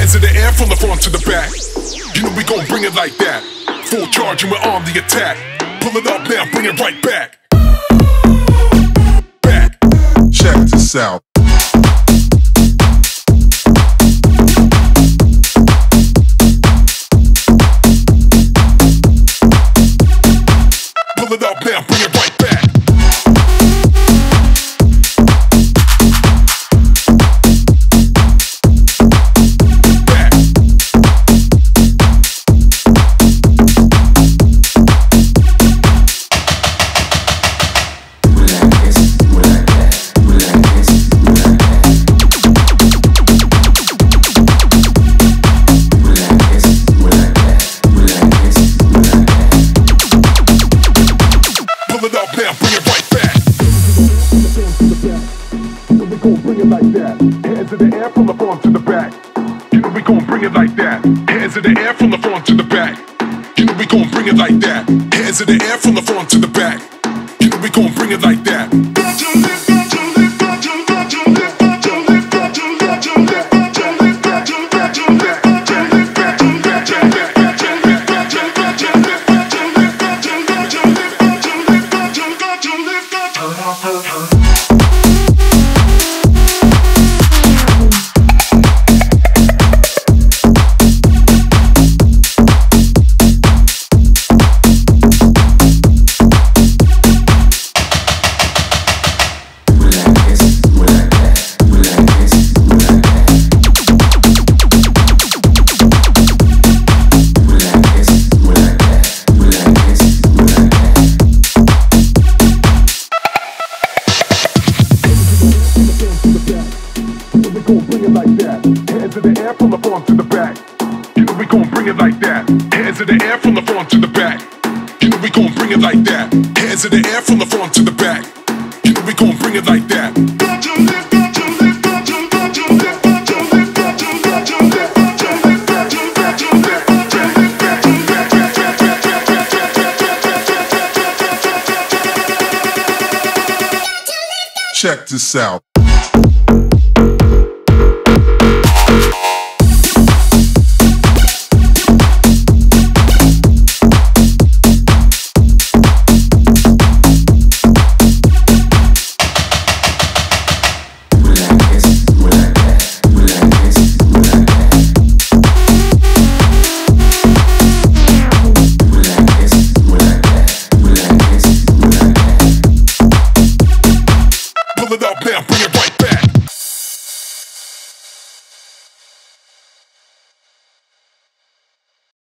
Hands in the air from the front to the back. You know we gon' bring it like that. Full charge and we're on the attack. Pull it up now, bring it right back. Back. Check this out. Pull it up now, bring it right back. Hands in the air from the front to the back. You know we gon' bring it like that. Hands in the air from the front to the back. You know we gon' bring it like that. Hands in the air from the front to the back. You know we gon' bring it like that. Hands in the air from the front to the back. You know we gon' bring it like that. Hands in the air from the front to the back. You know we gon' bring it like that. Hands in the air from the front to the back. You know we gon' bring it like that. Check this out.